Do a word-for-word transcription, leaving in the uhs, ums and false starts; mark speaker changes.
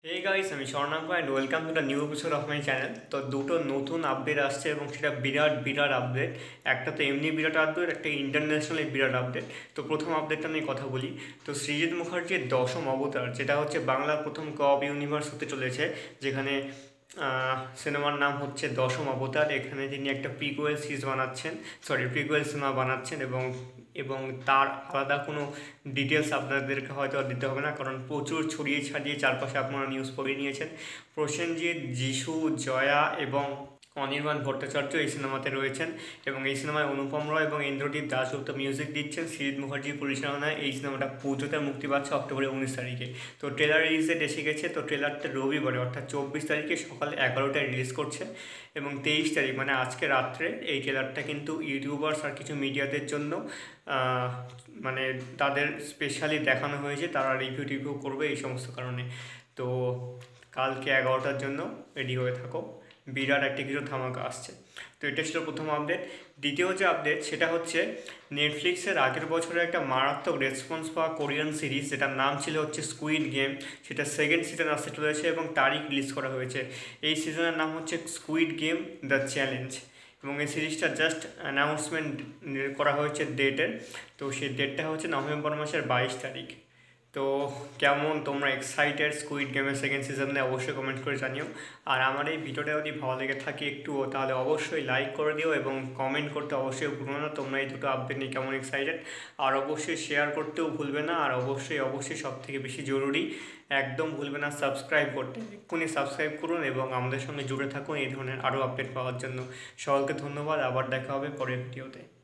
Speaker 1: Hey guys, আমি Swarnanka and welcome to the new episode of my channel. তো দুটো নতুন আপডেট আসছে এবং সেটা বিরাট বিরাট আপডেট। একটা তো এমনি বিরাট আপডেট, একটা ইন্টারন্যাশনালি বিরাট আপডেট। তো প্রথম আপডেটটা নিয়ে কথা বলি। তো সৃজিত মুখার্জির দশম অবতার, যেটা হচ্ছে বাংলার প্রথম কব ইউনিভার্স হতে চলেছে, যেখানে সিনেমার নাম হচ্ছে দশম অবতার। এখানে তিনি একটা প্রিকুয়েল সিরিজ বানাচ্ছেন, সরি প্রিকুয়েল সিনেমা বানাচ্ছেন এবং এবং তার আলাদা কোনো ডিটেলস আপনাদেরকে হয়তো আর দিতে হবে না, কারণ প্রচুর ছড়িয়ে ছাড়িয়ে চারপাশে আপনারা নিউজ পড়ে নিয়েছেন। প্রসেনজিৎ, যিশু, জয়া এবং অনির্বাণ ভট্টাচার্য এই সিনেমাতে রয়েছেন এবং এই সিনেমায় অনুপম রয় এবং ইন্দ্রদীপ দাশগুপ্ত মিউজিক দিচ্ছেন। সৃজিত মুখার্জির পরিচালনায় এই সিনেমাটা পুজোতে মুক্তি পাচ্ছে অক্টোবরের উনিশ তারিখে। তো ট্রেলার রিলিজ ডেট এসে গেছে। তো ট্রেলারটা রবিবারে অর্থাৎ চব্বিশ তারিখে সকাল এগারোটায় রিলিজ করছে এবং তেইশ তারিখ মানে আজকে রাত্রে এই ট্রেলারটা কিন্তু ইউটিউবার্স আর কিছু মিডিয়াদের জন্য মানে তাদের স্পেশালি দেখানো হয়েছে, তারা রিভিউ টিভিউ করবে এই সমস্ত কারণে। তো কালকে এগারোটার জন্য রেডি হয়ে থাকো, বিরাট একটা কিছু ধামাকা আসছে। তো এটা ছিল প্রথম আপডেট। দ্বিতীয় যে আপডেট সেটা হচ্ছে নেটফ্লিক্সের আগের বছরে একটা মারাত্মক রেসপন্স পাওয়া কোরিয়ান সিরিজ, যেটার নাম ছিল হচ্ছে স্কুইড গেম, সেটা সেকেন্ড সিজন আসতে চলেছে এবং তারিখ রিলিজ করা হয়েছে। এই সিজনের নাম হচ্ছে স্কুইড গেম দ্য চ্যালেঞ্জ এবং এই সিরিজটা জাস্ট অ্যানাউন্সমেন্ট করা হয়েছে ডেটের। তো সেই ডেটটা হচ্ছে নভেম্বর মাসের বাইশ তারিখ। তো কেমন তোমরা এক্সাইটেড স্কুইড গেমের সেকেন্ড সিজনে অবশ্যই কমেন্ট করে জানিও। আর আমার এই ভিডিওটা যদি ভালো লেগে থাকে একটুও, তাহলে অবশ্যই লাইক করে দিও এবং কমেন্ট করতে অবশ্যই ভুলবে না তোমরা এই দুটো আপডেট নিয়ে কেমন এক্সাইটেড। আর অবশ্যই শেয়ার করতেও ভুলবে না। আর অবশ্যই অবশ্যই সব থেকে বেশি জরুরি, একদম ভুলবে না সাবস্ক্রাইব করতে। এক্ষুনি সাবস্ক্রাইব করুন এবং আমাদের সঙ্গে জুড়ে থাকুন এই ধরনের আরও আপডেট পাওয়ার জন্য। সকলকে ধন্যবাদ, আবার দেখা হবে পরের ভিডিওতে।